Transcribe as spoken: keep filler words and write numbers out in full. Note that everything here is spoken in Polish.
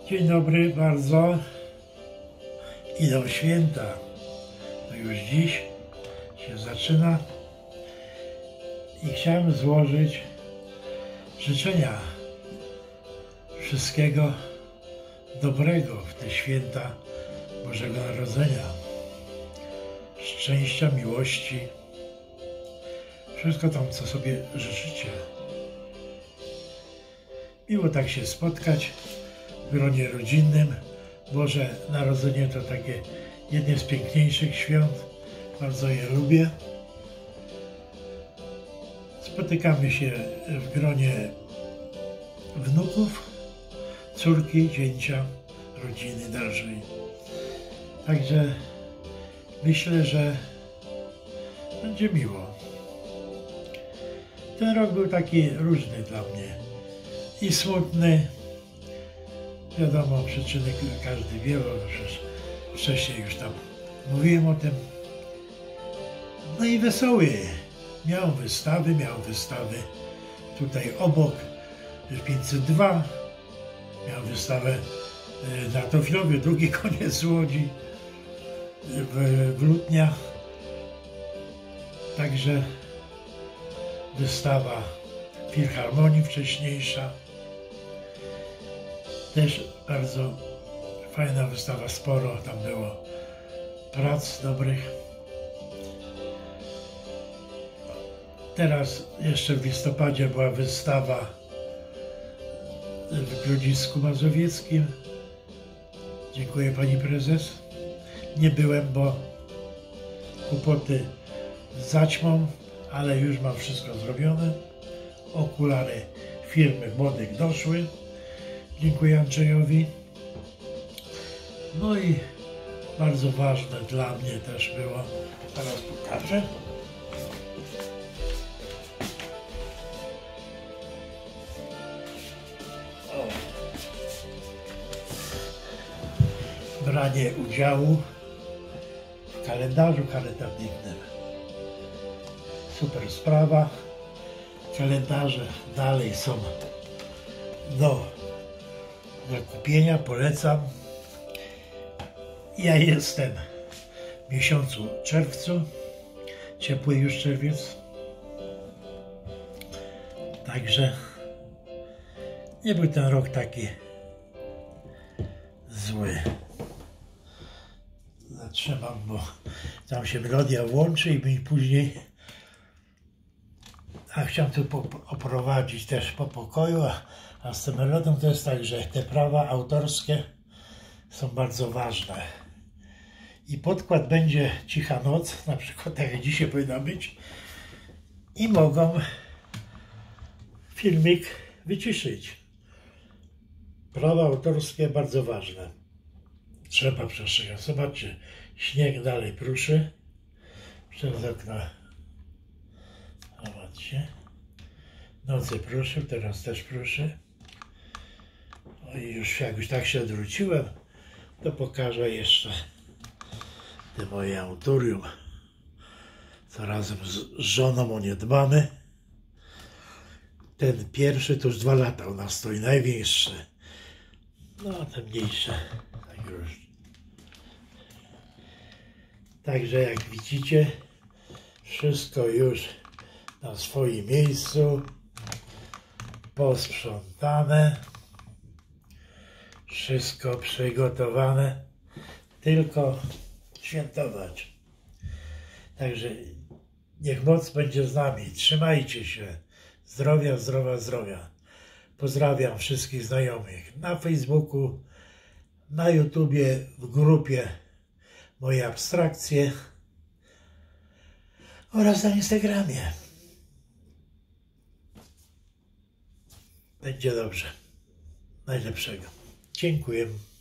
Dzień dobry bardzo. Idą święta. No już dziś się zaczyna i chciałem złożyć życzenia wszystkiego dobrego w te święta Bożego Narodzenia. Szczęścia, miłości, wszystko tam, co sobie życzycie. Miło tak się spotkać w gronie rodzinnym. Boże Narodzenie to takie jedne z piękniejszych świąt. Bardzo je lubię. Spotykamy się w gronie wnuków, córki, zięcia, rodziny dalszej. Także myślę, że będzie miło. Ten rok był taki różny dla mnie i smutny. Wiadomo, przyczyny każdy wie, bo przecież wcześniej już tam mówiłem o tym. No i wesoły. Miał wystawy, miał wystawy tutaj obok, w pięćset dwa. Miał wystawę na Tofilowie, drugi koniec Łodzi, w, w Lutniach. Także wystawa Filharmonii wcześniejsza. Też bardzo fajna wystawa, sporo tam było prac dobrych. Teraz jeszcze w listopadzie była wystawa w Grodzisku Mazowieckim. Dziękuję pani prezes. Nie byłem, bo kłopoty z zaćmą, ale już mam wszystko zrobione. Okulary firmy Młodych doszły. Dziękuję Andrzejowi. No i bardzo ważne dla mnie też było, zaraz pokażę. O. Branie udziału w kalendarzu charytatywnym. Super sprawa. Kalendarze dalej są do zakupienia, polecam. Ja jestem w miesiącu czerwcu, ciepły już czerwiec, także nie był ten rok taki zły. Zatrzymam, bo tam się melodia włączy i mi później, a chciałem tu oprowadzić też po pokoju, a, a z tą melodią to jest tak, że te prawa autorskie są bardzo ważne. I podkład będzie Cicha noc, na przykład tak jak dzisiaj powinna być, i mogą filmik wyciszyć. Prawa autorskie bardzo ważne. Trzeba przestrzegać. Zobaczcie, śnieg dalej pruszy przez okno. Zobaczcie. Nocy pruszył, teraz też pruszy. No i już jak już tak się odwróciłem, to pokażę jeszcze te moje autorium, co razem z żoną o nie dbamy. Ten pierwszy to już dwa lata u nas stoi, największy. No a te mniejsze, tak już. Także jak widzicie, wszystko już na swoim miejscu, posprzątane, wszystko przygotowane, tylko świętować. Także niech moc będzie z nami, trzymajcie się, zdrowia, zdrowia, zdrowia. Pozdrawiam wszystkich znajomych na Facebooku, na YouTubie, w grupie Moje Abstrakcje oraz na Instagramie. Będzie dobrze. Najlepszego. Dziękuję.